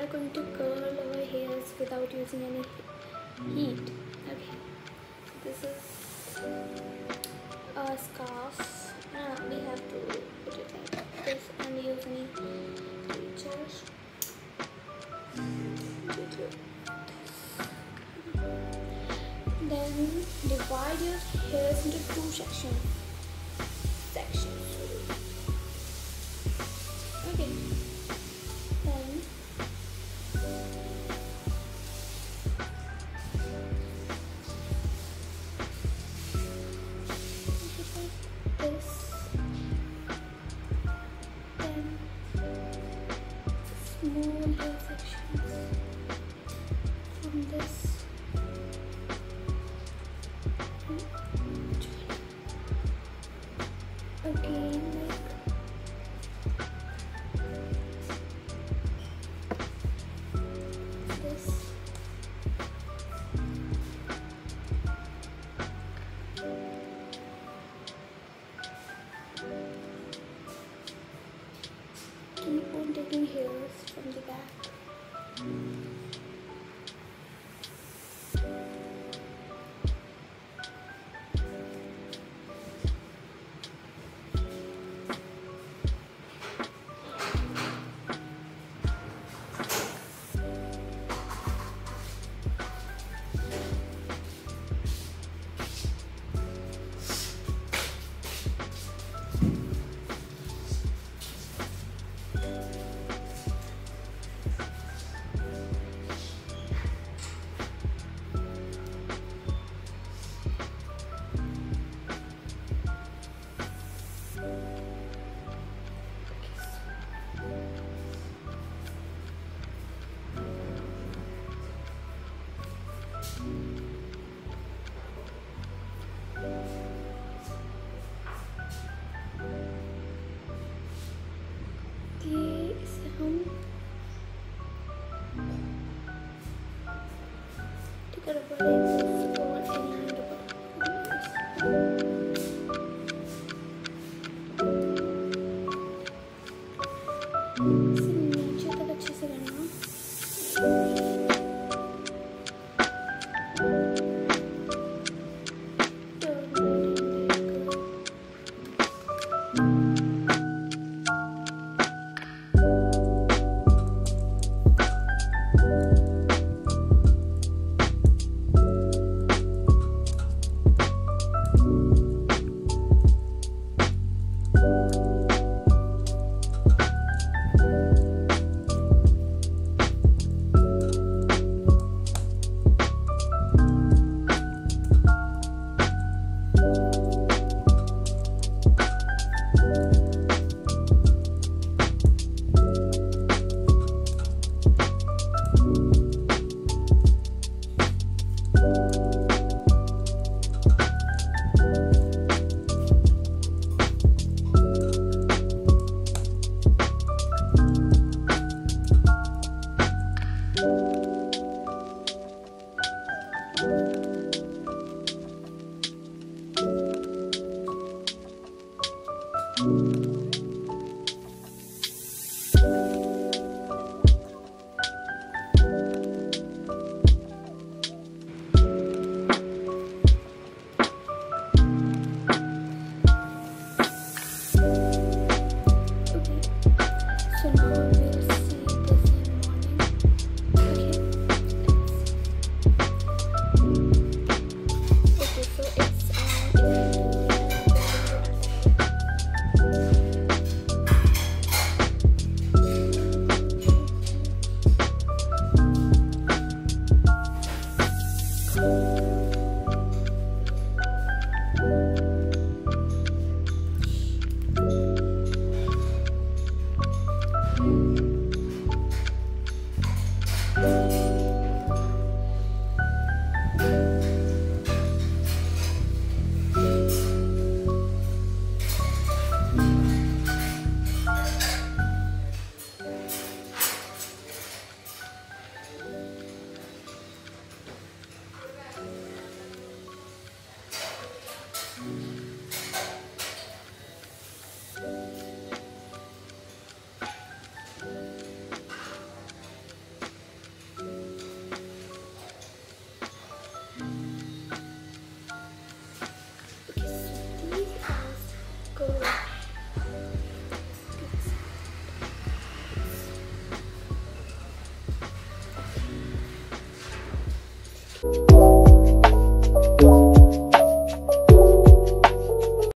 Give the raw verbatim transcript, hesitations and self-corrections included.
are going to curl our hairs without using any heat. Okay, this is a scarf. Uh, we have to put it like this and use any features. Then divide your hairs into two sections. Sections. Okay. Then this. Then small hair sections from this. Again, like this. Keep on taking hairs from the back. इसे हम ठीक है नीचे तक अच्छे से करना